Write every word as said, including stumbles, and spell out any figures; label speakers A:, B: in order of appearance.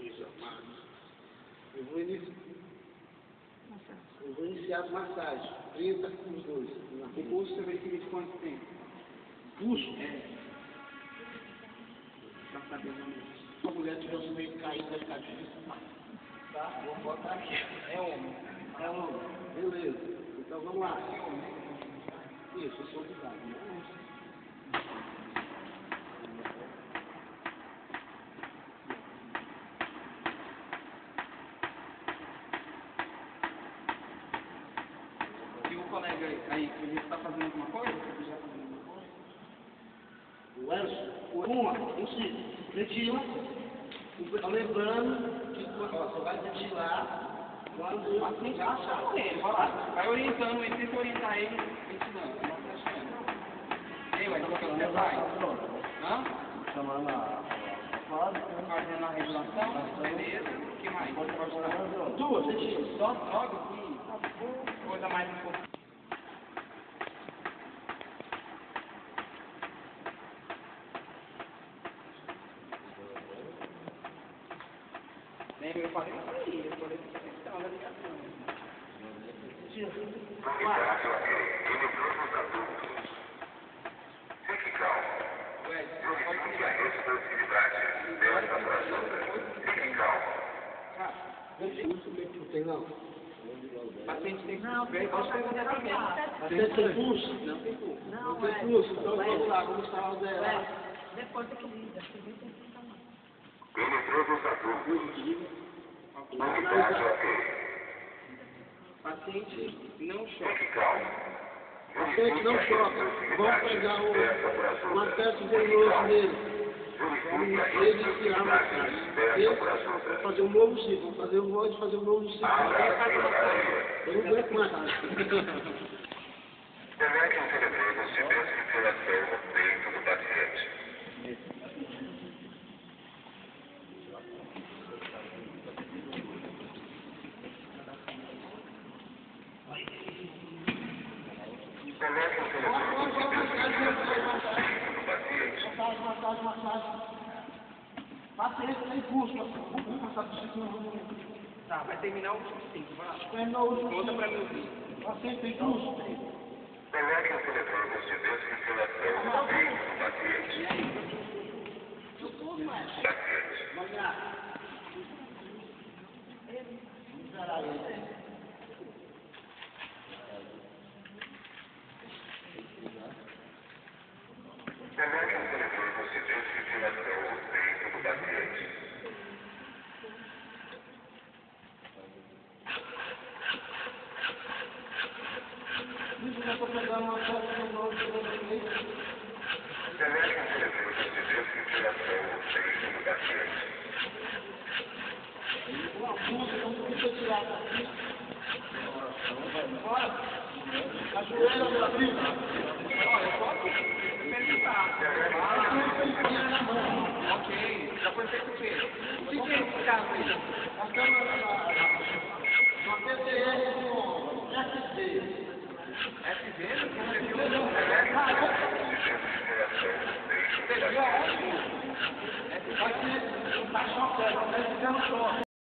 A: Eu vou iniciar. Eu vou iniciar a massagem. trinta com os dois.
B: O pulso você vai seguir de quanto tempo?
A: Pulso?
B: É. Pra saber mais.
A: Se a mulher tiver um meio caído, vai ficar difícil. Tá? Vou botar aqui.
B: É homem.
A: É homem. Beleza. Então vamos lá. Isso, eu sou obrigado. Né?
B: E o colega aí, ele está fazendo alguma coisa? Você já fazendo alguma coisa?
A: O Elson, uma, um ciclo. Ventila. Tá lembrando que ó, você vai ventilar quando
B: Assim, já chama ele, vai lá. Vai orientando ele, tenta orientar ele, ensinando. Não tá achando. Ei, mas como você vai? Hã?
A: chamando a
B: Fazendo a regulação, beleza. O que mais? Pode mostrar.
A: duas, ventila.
B: Só joga aqui. Coisa mais importante. Lembra, eu falei isso aí, eu falei essa questão da ligação.
C: Unidade ok. Elementos adultos. Fique calmo. Verifique a responsividade desta fração. Fique calmo.
A: Pulso, não tem não.
B: Paciente tem não, ver, pode perguntar também.
A: Paciente tem pulso?
B: Não tem pulso.
A: Não tem pulso? Então vamos lá, vamos estar zero.
D: Depois que liga, você vê se fica lá.
C: Elementos adultos. Unidade ok.
B: Paciente não choca.
C: Fique calmo.
A: Paciente não choca. Vamos pegar o, uma teste venenosa nele. Vamos iniciar a massagem. Vamos fazer um novo ciclo. Vamos fazer, vamos fazer um novo ciclo. Eu não aguento mais.
C: Delete os elementos de desfibrilação no peito do paciente. Delete os elementos de desfibrilação no peito do paciente.
A: Massagem, massagem, massagem. Paciente tem pulso. Vamos passar por ciclo.
B: Tá, vai terminar o último cinco, vai lá.
A: Terminou o último
B: Conta
A: ciclo.
B: pra mim ouvir.
A: Paciente tem pulso.
C: Delete os elementos de desfibrilação no peito do paciente. Paciente.
A: Vamos lá. Caralho.
C: Delete os elementos de desfibrilação no peito do paciente.
A: Isso já estou pegando uma teste venenosa de vocês.
C: Delete os elementos de desfibrilação no peito do paciente.
A: Uma pulso, não precisa tirar daqui. Bora. Ajoelha, meu amigo.
B: Olha, eu tô aqui. Perguntar. Ok, já foi feito o quê? O que que é esse caso aí?
A: A câmera uma P T S com S D.
B: S D? Você viu?
C: Delete os elementos de desfibrilação no peito do
B: Você viu
C: paciente.
B: aonde?
A: Paciente, não está chocando, não está ficando choque.